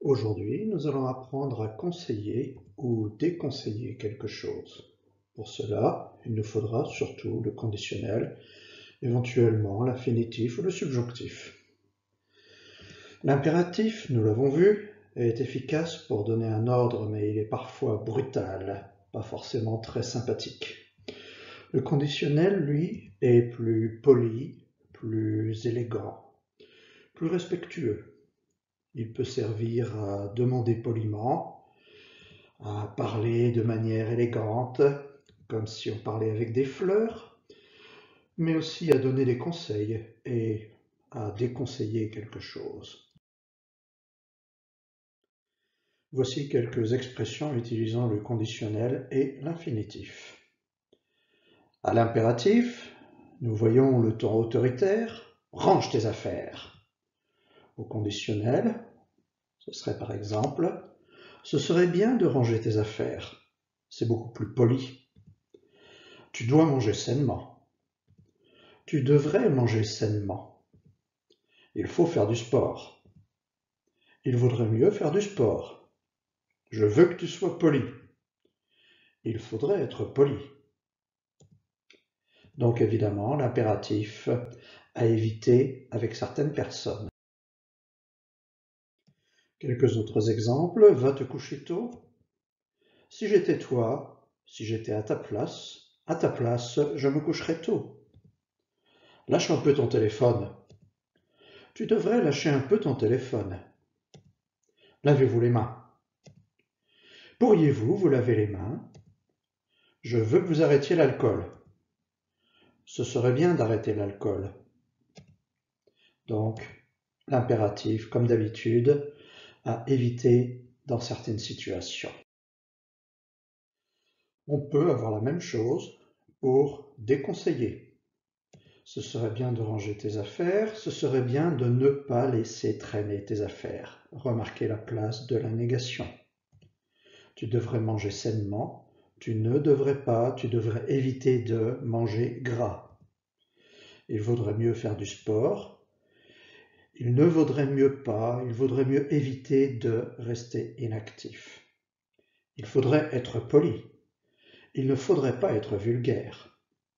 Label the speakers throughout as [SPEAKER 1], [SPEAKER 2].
[SPEAKER 1] Aujourd'hui, nous allons apprendre à conseiller ou déconseiller quelque chose. Pour cela, il nous faudra surtout le conditionnel, éventuellement l'infinitif ou le subjonctif. L'impératif, nous l'avons vu, est efficace pour donner un ordre, mais il est parfois brutal, pas forcément très sympathique. Le conditionnel, lui, est plus poli, plus élégant, plus respectueux. Il peut servir à demander poliment, à parler de manière élégante, comme si on parlait avec des fleurs, mais aussi à donner des conseils et à déconseiller quelque chose. Voici quelques expressions utilisant le conditionnel et l'infinitif. À l'impératif, nous voyons le ton autoritaire « range tes affaires ». Au conditionnel, ce serait par exemple « ce serait bien de ranger tes affaires ». C'est beaucoup plus poli. Tu dois manger sainement. Tu devrais manger sainement. Il faut faire du sport. Il vaudrait mieux faire du sport. Je veux que tu sois poli. Il faudrait être poli. Donc évidemment, l'impératif à éviter avec certaines personnes. Quelques autres exemples. Va te coucher tôt. Si j'étais toi, si j'étais à ta place, je me coucherais tôt. Lâche un peu ton téléphone. Tu devrais lâcher un peu ton téléphone. Lavez-vous les mains. Pourriez-vous vous laver les mains? Je veux que vous arrêtiez l'alcool. Ce serait bien d'arrêter l'alcool. Donc, l'impératif, comme d'habitude, à éviter dans certaines situations. On peut avoir la même chose pour déconseiller. Ce serait bien de ranger tes affaires, ce serait bien de ne pas laisser traîner tes affaires. Remarquez la place de la négation. Tu devrais manger sainement, tu ne devrais pas, tu devrais éviter de manger gras. Il vaudrait mieux faire du sport, il ne vaudrait mieux pas, il vaudrait mieux éviter de rester inactif. Il faudrait être poli, il ne faudrait pas être vulgaire.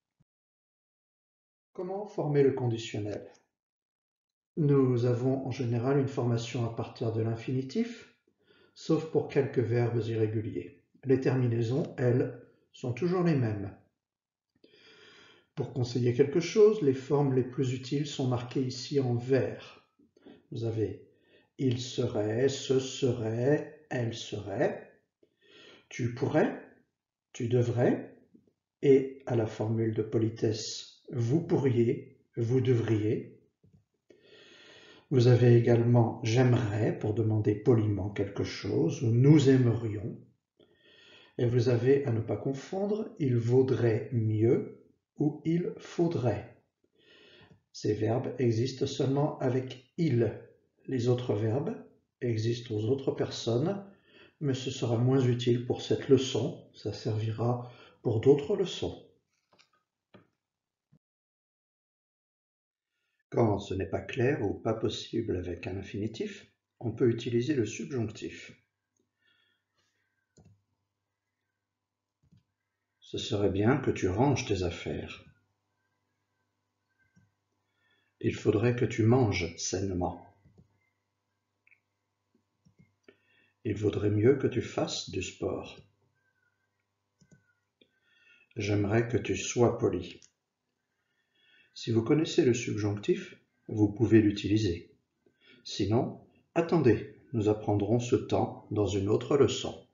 [SPEAKER 1] Comment former le conditionnel? Nous avons en général une formation à partir de l'infinitif, sauf pour quelques verbes irréguliers. Les terminaisons, elles, sont toujours les mêmes. Pour conseiller quelque chose, les formes les plus utiles sont marquées ici en vert. Vous avez « il serait »,« ce serait »,« elle serait »,« tu pourrais »,« tu devrais » et à la formule de politesse « vous pourriez »,« vous devriez ». Vous avez également « j'aimerais » pour demander poliment quelque chose ou « nous aimerions ». Et vous avez, à ne pas confondre, « il vaudrait mieux » ou « il faudrait ». Ces verbes existent seulement avec « il ». Les autres verbes existent aux autres personnes, mais ce sera moins utile pour cette leçon, ça servira pour d'autres leçons. Quand ce n'est pas clair ou pas possible avec un infinitif, on peut utiliser le subjonctif. Ce serait bien que tu ranges tes affaires. Il faudrait que tu manges sainement. Il vaudrait mieux que tu fasses du sport. J'aimerais que tu sois poli. Si vous connaissez le subjonctif, vous pouvez l'utiliser. Sinon, attendez, nous apprendrons ce temps dans une autre leçon.